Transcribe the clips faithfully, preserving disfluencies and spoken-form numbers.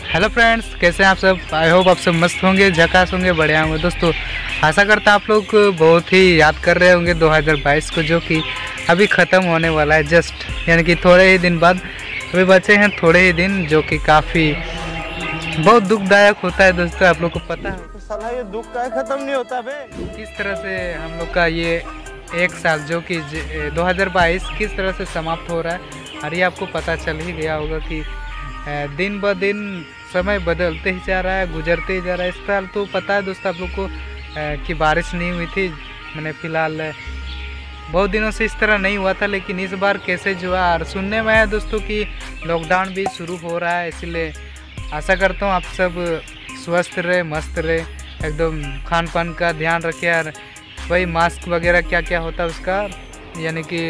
Hello friends, कैसे हैं आप सब। आई होप आप सब मस्त होंगे, झकास होंगे, बढ़िया होंगे। दोस्तों आशा करता आप लोग बहुत ही याद कर रहे होंगे दो हज़ार बाईस को, जो कि अभी ख़त्म होने वाला है जस्ट, यानी कि थोड़े ही दिन बाद अभी बचे हैं थोड़े ही दिन, जो कि काफ़ी बहुत दुखदायक होता है। दोस्तों आप लोग को पता है साला ये दुख का ख़त्म नहीं होता बे। किस तरह से हम लोग का ये एक साल जो कि दो हज़ार बाईस किस तरह से समाप्त हो रहा है। और ये आपको पता चल ही गया होगा कि दिन ब दिन समय बदलते ही जा रहा है, गुजरते ही जा रहा है। इस साल तो पता है दोस्तों आप लोग को कि बारिश नहीं हुई थी, मैंने फ़िलहाल बहुत दिनों से इस तरह नहीं हुआ था, लेकिन इस बार कैसे जो है। और सुनने में आया दोस्तों कि लॉकडाउन भी शुरू हो रहा है, इसलिए आशा करता हूँ आप सब स्वस्थ रहे, मस्त रहे, एकदम खान पान का ध्यान रखें। और वही मास्क वगैरह क्या क्या होता है उसका, यानी कि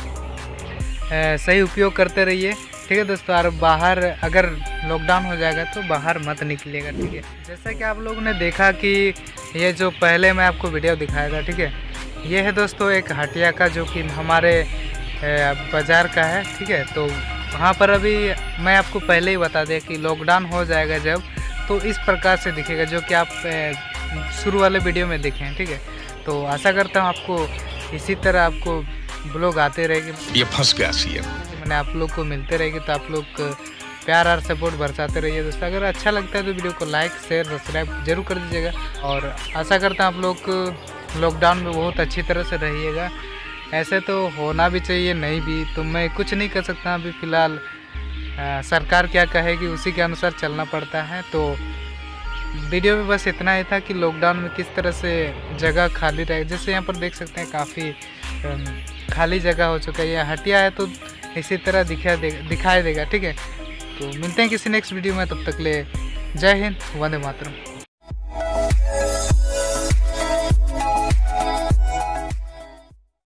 सही उपयोग करते रहिए, ठीक है दोस्तों। और बाहर अगर लॉकडाउन हो जाएगा तो बाहर मत निकलिएगा, ठीक है। जैसा कि आप लोगों ने देखा कि ये जो पहले मैं आपको वीडियो दिखाया था, ठीक है, ये है दोस्तों एक हटिया का, जो कि हमारे बाज़ार का है, ठीक है। तो वहाँ पर अभी मैं आपको पहले ही बता दें कि लॉकडाउन हो जाएगा जब, तो इस प्रकार से दिखेगा, जो कि आप शुरू वाले वीडियो में देखें, ठीक है। तो आशा करता हूँ आपको इसी तरह आपको ब्लॉग आते रहेंगे, ये फंस गया सी है, मैंने आप लोग को मिलते रहेगी, तो आप लोग प्यार और सपोर्ट बरसाते रहिए दोस्तों। अगर अच्छा लगता है तो वीडियो को लाइक शेयर सब्सक्राइब जरूर कर दीजिएगा। और आशा करता हूँ आप लोग लॉकडाउन में बहुत अच्छी तरह से रहिएगा। ऐसे तो होना भी चाहिए, नहीं भी तो मैं कुछ नहीं कर सकता अभी फ़िलहाल, सरकार क्या कहेगी उसी के अनुसार चलना पड़ता है। तो वीडियो में बस इतना ही था कि लॉकडाउन में किस तरह से जगह खाली रहे। जैसे यहाँ पर देख सकते हैं काफ़ी खाली जगह हो चुका है, यह हटिया है तो इसी तरह दिखा दे दिखाई देगा, ठीक है। तो मिलते हैं किसी नेक्स्ट वीडियो में, तब तक ले जय हिंद, वंदे मातरम।